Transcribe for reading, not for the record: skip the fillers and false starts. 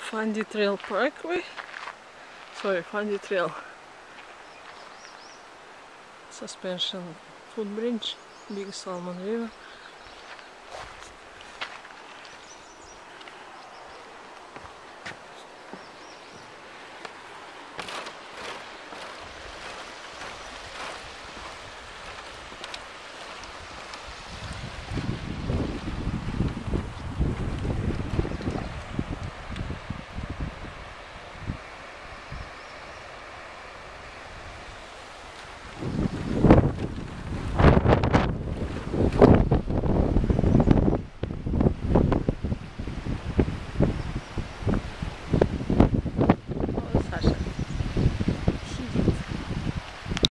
Fundy Trail Parkway. Sorry, Fundy Trail Suspension Footbridge, Big Salmon River.